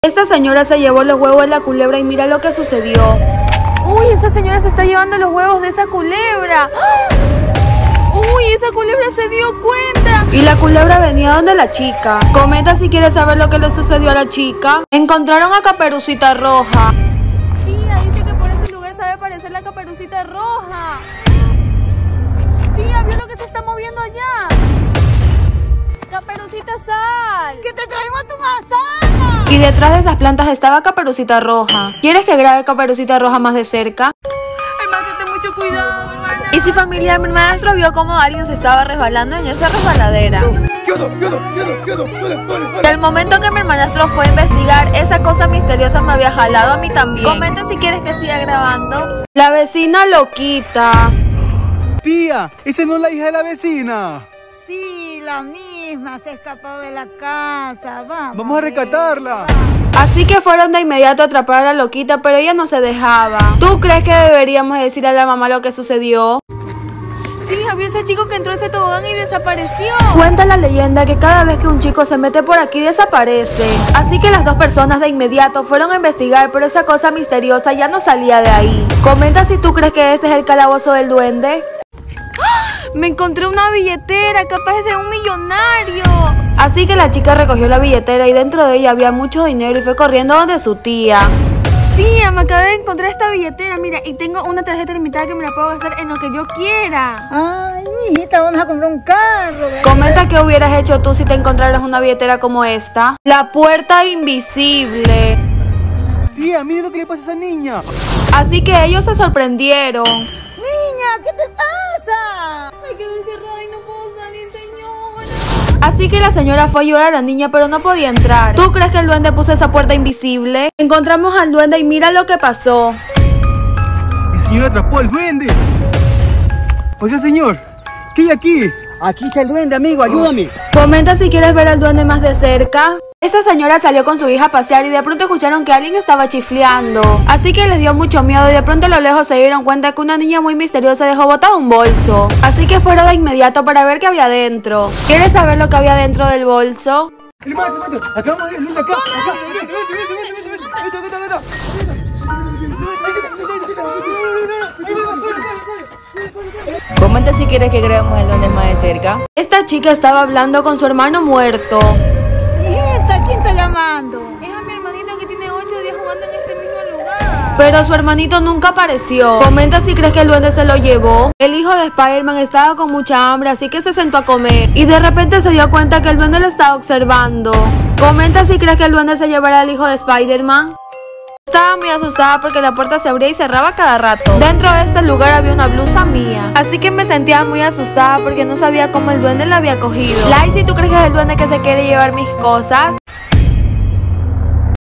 Esta señora se llevó los huevos de la culebra y mira lo que sucedió. Uy, esa señora se está llevando los huevos de esa culebra. Uy, esa culebra se dio cuenta. Y la culebra venía donde la chica. Comenta si quieres saber lo que le sucedió a la chica. Encontraron a Caperucita Roja. Tía, dice que por ese lugar sabe aparecer la Caperucita Roja. Tía, ¿vio lo que se está moviendo allá? Caperucita, sal. ¡Que te traemos tu manzana! Y detrás de esas plantas estaba Caperucita Roja. ¿Quieres que grabe Caperucita Roja más de cerca? Hermana, ten mucho cuidado, hermana. Y si familia, mi maestro vio cómo alguien se estaba resbalando en esa resbaladera. Y al momento que mi hermanastro fue a investigar, esa cosa misteriosa me había jalado a mí también. Comenta si quieres que siga grabando. La vecina loquita. Tía, esa no es la hija de la vecina. Sí, la misma se ha escapado de la casa. Vamos a rescatarla. Así que fueron de inmediato a atrapar a la loquita, pero ella no se dejaba. ¿Tú crees que deberíamos decirle a la mamá lo que sucedió? Tía, vio ese chico que entró a ese tobogán y desapareció. Cuenta la leyenda que cada vez que un chico se mete por aquí desaparece. Así que las dos personas de inmediato fueron a investigar, pero esa cosa misteriosa ya no salía de ahí. Comenta si tú crees que este es el calabozo del duende. Me encontré una billetera capaz de un millonario. Así que la chica recogió la billetera y dentro de ella había mucho dinero y fue corriendo donde su tía. Tía, me acabé de encontrar esta billetera, mira, y tengo una tarjeta limitada que me la puedo gastar en lo que yo quiera. Ay, hijita, vamos a comprar un carro. Comenta qué hubieras hecho tú si te encontraras una billetera como esta. La puerta invisible. Tía, mire lo que le pasa a esa niña. Así que ellos se sorprendieron. Niña, ¿qué te pasa? Me quedo encerrada y no puedo salir, señora. Así que la señora fue a llorar a la niña, pero no podía entrar. ¿Tú crees que el duende puso esa puerta invisible? Encontramos al duende y mira lo que pasó. El señor atrapó al duende. Oiga, señor, ¿qué hay aquí? Aquí está el duende, amigo, ayúdame. Comenta si quieres ver al duende más de cerca. Esta señora salió con su hija a pasear y de pronto escucharon que alguien estaba chifleando. Así que les dio mucho miedo y de pronto a lo lejos se dieron cuenta que una niña muy misteriosa dejó botado un bolso. Así que fueron de inmediato para ver qué había dentro. ¿Quieres saber lo que había dentro del bolso? Hermano, acabamos de venir acá. Comenta si quieres que grabemos el duende más de cerca. Esta chica estaba hablando con su hermano muerto. Hijita, ¿quién está llamando? Es a mi hermanito que tiene 8 días jugando en este mismo lugar. Pero su hermanito nunca apareció. Comenta si crees que el duende se lo llevó. El hijo de Spider-Man estaba con mucha hambre, así que se sentó a comer. Y de repente se dio cuenta que el duende lo estaba observando. Comenta si crees que el duende se llevará al hijo de Spider-Man. Estaba muy asustada porque la puerta se abría y cerraba cada rato. Dentro de este lugar había una blusa mía. Así que me sentía muy asustada porque no sabía cómo el duende la había cogido. Lai, si tú crees que es el duende que se quiere llevar mis cosas.